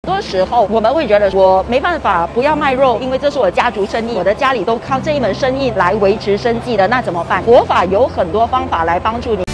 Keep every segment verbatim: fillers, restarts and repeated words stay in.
多时候我们会觉得我没办法不要卖肉，因为这是我家族生意，我的家里都靠这一门生意来维持生计的，那怎么办？佛法有很多方法来帮助你。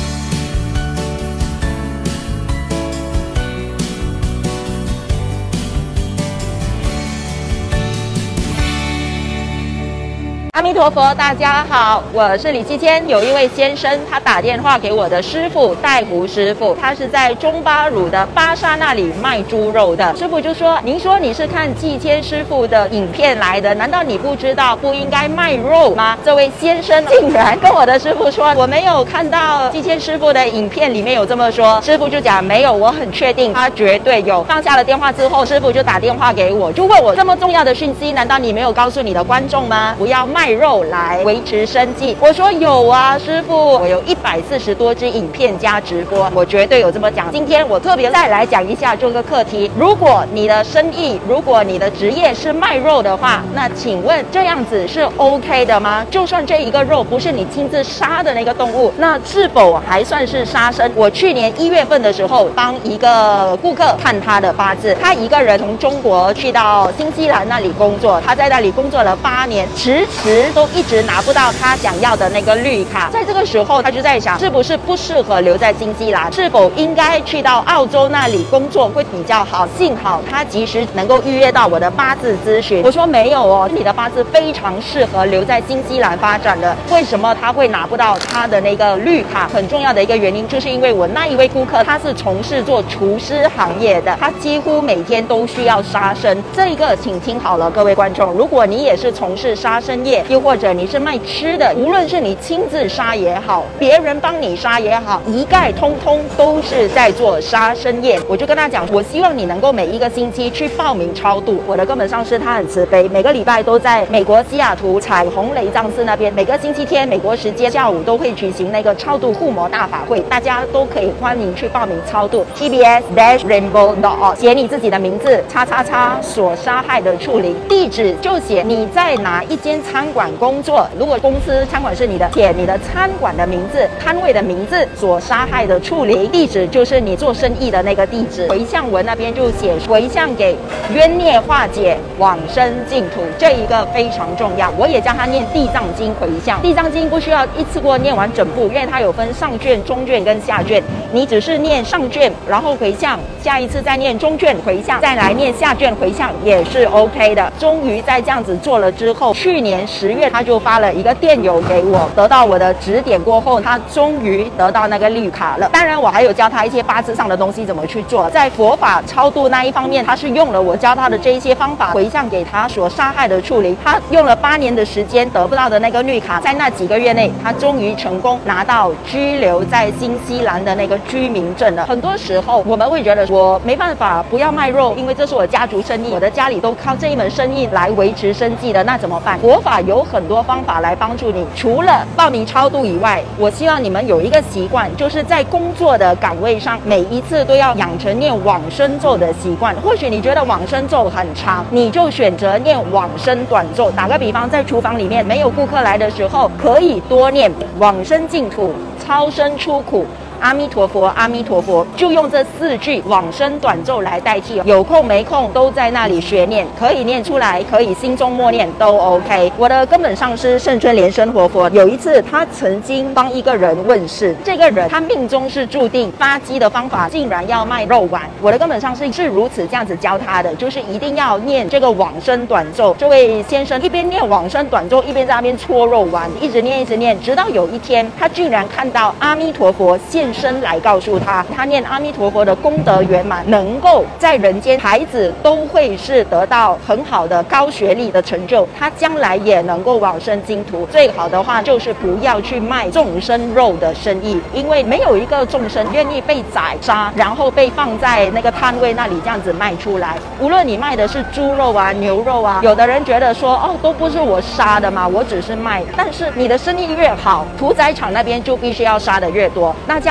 阿弥陀佛，大家好，我是李七千。有一位先生，他打电话给我的师父带胡师傅，他是在中巴鲁的巴沙那里卖猪肉的。师傅就说：“您说你是看季千师傅的影片来的，难道你不知道不应该卖肉吗？”这位先生竟然跟我的师傅说：“我没有看到季千师傅的影片里面有这么说。”师傅就讲：“没有，我很确定，他绝对有。”放下了电话之后，师傅就打电话给我，就问我这么重要的讯息，难道你没有告诉你的观众吗？不要卖肉来维持生计。我说有啊，师傅，我有一百四十多支影片加直播，我绝对有这么讲。今天我特别再来讲一下这个课题。如果你的生意，如果你的职业是卖肉的话，那请问这样子是 OK 的吗？就算这一个肉不是你亲自杀的那个动物，那是否还算是杀生？我去年一月份的时候帮一个顾客看他的八字，他一个人从中国去到新西兰那里工作，他在那里工作了八年，迟迟都一直拿不到他想要的那个绿卡。在这个时候他就在想，是不是不适合留在新西兰，是否应该去到澳洲那里工作会比较好。幸好他及时能够预约到我的八字咨询。我说没有哦，你的八字非常适合留在新西兰发展的。为什么他会拿不到他的那个绿卡？很重要的一个原因就是因为我那一位顾客他是从事做厨师行业的，他几乎每天都需要杀生。这一个请听好了，各位观众，如果你也是从事杀生业，又或者你是卖吃的，无论是你亲自杀也好，别人帮你杀也好，一概通通都是在做杀生业。我就跟他讲，我希望你能够每一个星期去报名超度。我的根本上师他很慈悲，每个礼拜都在美国西雅图彩虹雷藏寺那边，每个星期天美国时间下午都会举行那个超度护摩大法会，大家都可以欢迎去报名超度。T B S dash rainbow dot org 写你自己的名字，叉叉叉所杀害的处理地址，就写你在哪一间餐馆工作。如果公司餐馆是你的，写你的餐馆的名字、摊位的名字，所杀害的处理地址就是你做生意的那个地址。回向文那边就写回向给冤孽化解、往生净土，这一个非常重要。我也教他念地藏经回向，地藏经不需要一次过念完整部，因为它有分上卷、中卷跟下卷，你只是念上卷然后回向，下一次再念中卷回向，再来念下卷回向也是 OK 的。终于在这样子做了之后，去年十月他就发了一个电邮给我，得到我的指点过后，他终于得到那个绿卡了。当然我还有教他一些八字上的东西怎么去做，在佛法超度那一方面，他是用了我教他的这一些方法回向给他所杀害的处理。他用了八年的时间得不到的那个绿卡，在那几个月内他终于成功拿到居留在新西兰的那个居民证了。很多时候我们会觉得我没办法不要卖肉，因为这是我家族生意，我的家里都靠这一门生意来维持生计的，那怎么办？佛法有很多方法来帮助你。除了报名超度以外，我希望你们有一个习惯，就是在工作的岗位上，每一次都要养成念往生咒的习惯。或许你觉得往生咒很长，你就选择念往生短咒。打个比方，在厨房里面没有顾客来的时候，可以多念往生净土、超生出苦、阿弥陀佛，阿弥陀佛，就用这四句往生短咒来代替。有空没空都在那里学念，可以念出来，可以心中默念都 OK。我的根本上师圣尊莲生活佛，有一次他曾经帮一个人问世，这个人他命中是注定发迹的方法竟然要卖肉丸。我的根本上师是如此这样子教他的，就是一定要念这个往生短咒。这位先生一边念往生短咒，一边在那边搓肉丸，一直念一直念，直到有一天他居然看到阿弥陀佛现身来告诉他，他念阿弥陀佛的功德圆满，能够在人间孩子都会是得到很好的高学历的成就，他将来也能够往生净土。最好的话就是不要去卖众生肉的生意，因为没有一个众生愿意被宰杀，然后被放在那个摊位那里这样子卖出来。无论你卖的是猪肉啊、牛肉啊，有的人觉得说哦，都不是我杀的嘛，我只是卖。但是你的生意越好，屠宰场那边就必须要杀的越多，那这样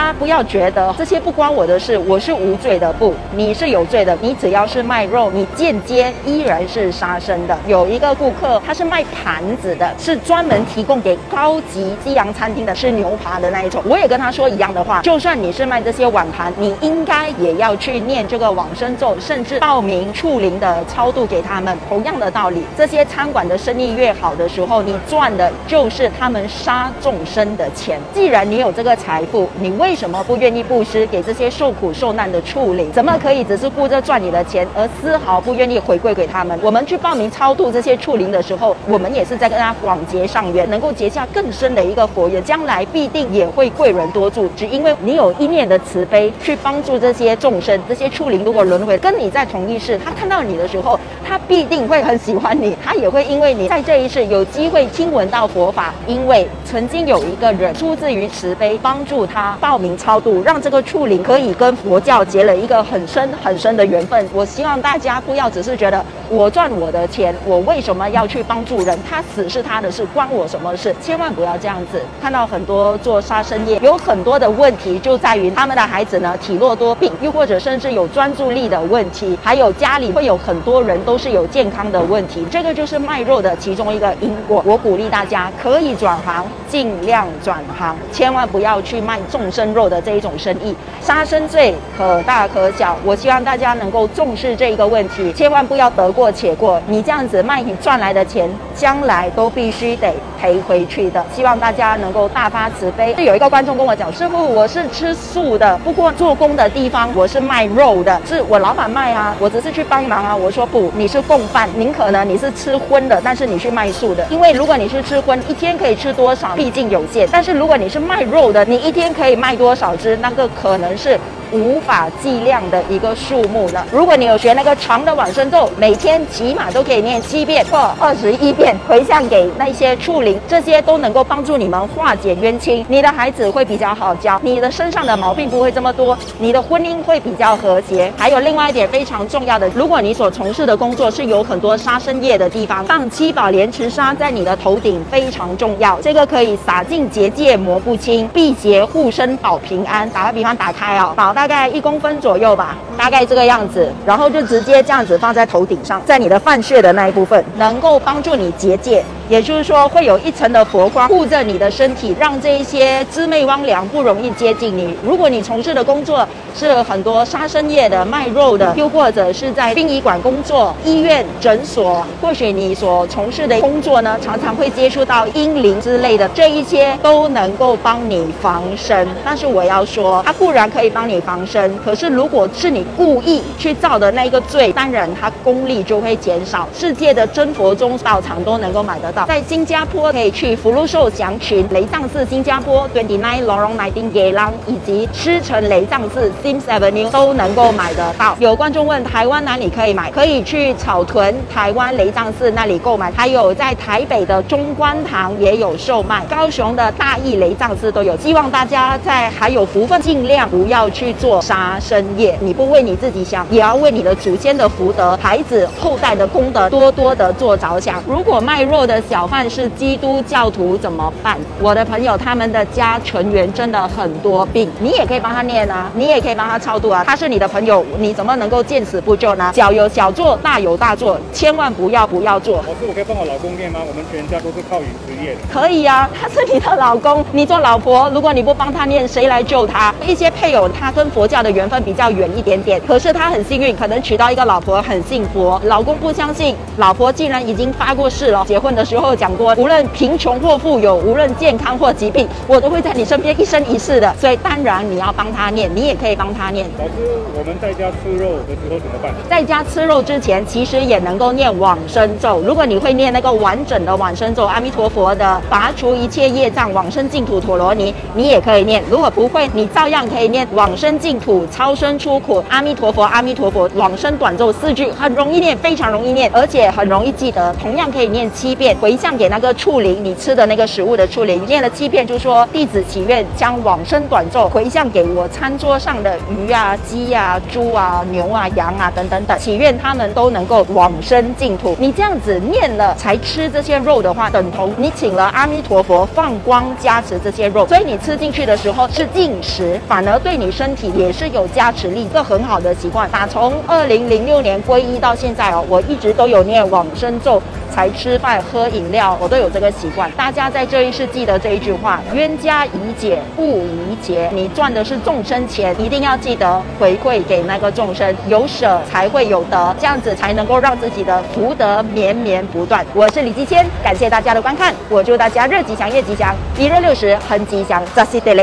家不要觉得这些不关我的事，我是无罪的，不，你是有罪的。你只要是卖肉，你间接依然是杀生的。有一个顾客，他是卖盘子的，是专门提供给高级西洋餐厅的吃牛扒的那一种。我也跟他说一样的话，就算你是卖这些碗盘，你应该也要去念这个往生咒，甚至报名触灵的超度给他们。同样的道理，这些餐馆的生意越好的时候，你赚的就是他们杀众生的钱。既然你有这个财富，你为什么不愿意布施给这些受苦受难的触灵？怎么可以只是顾着赚你的钱，而丝毫不愿意回馈给他们？我们去报名超度这些触灵的时候，我们也是在跟他广结上缘，能够结下更深的一个佛缘，将来必定也会贵人多助。只因为你有一念的慈悲去帮助这些众生，这些触灵如果轮回跟你在同一世，他看到你的时候，他必定会很喜欢你，他也会因为你在这一世有机会听闻到佛法，因为曾经有一个人出自于慈悲帮助他报名超度，让这个触灵可以跟佛教结了一个很深很深的缘分。我希望大家不要只是觉得我赚我的钱，我为什么要去帮助人？他死是他的事，关我什么事？千万不要这样子。看到很多做杀生业有很多的问题，就在于他们的孩子呢体弱多病，又或者甚至有专注力的问题，还有家里会有很多人都是有健康的问题，这个就是卖肉的其中一个因果。我鼓励大家可以转行，尽量转行，千万不要去卖众生肉的这一种生意。杀生罪可大可小，我希望大家能够重视这一个问题，千万不要得过且过。你这样子卖你赚来的钱，将来都必须得赔回去的。希望大家能够大发慈悲。有一个观众跟我讲，师傅，我是吃素的，不过做工的地方我是卖肉的，是我老板卖啊，我只是去帮忙啊。我说不，你是共犯，宁可呢你是吃荤的，但是你去卖素的，因为如果你是吃荤，一天可以吃多少毕竟有限，但是如果你是卖肉的，你一天可以卖多少只，那个可能是无法计量的一个数目呢。如果你有学那个长的往生咒，每天起码都可以念七遍或二十一遍，回向给那些触灵，这些都能够帮助你们化解冤亲，你的孩子会比较好教，你的身上的毛病不会这么多，你的婚姻会比较和谐。还有另外一点非常重要的，如果你所从事的工作是有很多杀生业的地方，放七宝莲池沙在你的头顶非常重要，这个可以洒尽结界磨不清，辟邪护身保平安。打个比方，打开哦，保大概一公分左右吧，大概这个样子，然后就直接这样子放在头顶上，在你的犯穴的那一部分，能够帮助你结界，也就是说会有一层的佛光护着你的身体，让这一些魑魅魍魉不容易接近你。如果你从事的工作是很多杀生业的、卖肉的，又或者是在殡仪馆工作、医院、诊所，或许你所从事的工作呢，常常会接触到阴灵之类的，这一些都能够帮你防身。但是我要说，它固然可以帮你防身，可是如果是你故意去造的那一个罪，当然它功力就会减少。世界的真佛宗道场都能够买得到，在新加坡可以去福禄寿祥群、雷藏寺新加坡、二十九 Lorong Nightingale 以及狮城雷藏寺 Sims Avenue 都能够买得到。有观众问台湾哪里可以买，可以去草屯台湾雷藏寺那里购买，还有在台北的中观堂也有售卖，高雄的大义雷藏寺都有。希望大家在还有福分，尽量不要去做杀生业。你不为你自己想，也要为你的祖先的福德、孩子后代的功德多多的做着想。如果卖肉的小贩是基督教徒怎么办？我的朋友他们的家成员真的很多病，你也可以帮他念啊，你也可以帮他超度啊。他是你的朋友，你怎么能够见死不救呢？小有小做，大有大做，千万不要不要做。 老师，我可以帮我老公念吗？我们全家都是靠饮食业的。 可以啊，他是你的老公，你做老婆，如果你不帮他念，谁来救他？一些配偶他跟佛教的缘分比较远一点点，可是他很幸运，可能娶到一个老婆很信佛，老公不相信，老婆既然已经发过誓了，结婚的时候讲过，无论贫穷或富有，无论健康或疾病，我都会在你身边一生一世的。所以当然你要帮他念，你也可以帮他念。 老师，我们在家吃肉的时候怎么办？ 在家吃肉之前，其实也能够念往生咒。如果你会念那个完整的往生咒，阿弥陀佛的拔除一切业障，往生净土陀罗尼，你也可以念。如果不会，你照样可以念往生净土、超生出苦、阿弥陀佛、阿弥陀佛、往生短咒四句，很容易念，非常容易念，而且很容易记得。同样可以念七遍， 回向给那个触灵，你吃的那个食物的触灵，念了七遍，就说弟子祈愿将往生短咒回向给我餐桌上的鱼啊、鸡啊、猪啊、牛啊、羊啊等等等，祈愿他们都能够往生净土。你这样子念了才吃这些肉的话，等同你请了阿弥陀佛放光加持这些肉，所以你吃进去的时候是进食，反而对你身体也是有加持力，这很好的习惯。打从二零零六年皈依到现在哦，我一直都有念往生咒，才吃饭喝饮料，我都有这个习惯。大家在这一世记得这一句话：冤家宜解不宜结。你赚的是众生钱，一定要记得回馈给那个众生，有舍才会有得，这样子才能够让自己的福德绵绵不断。我是李继谦，感谢大家的观看，我祝大家日吉祥夜吉祥，一日六时很吉祥，扎西德勒。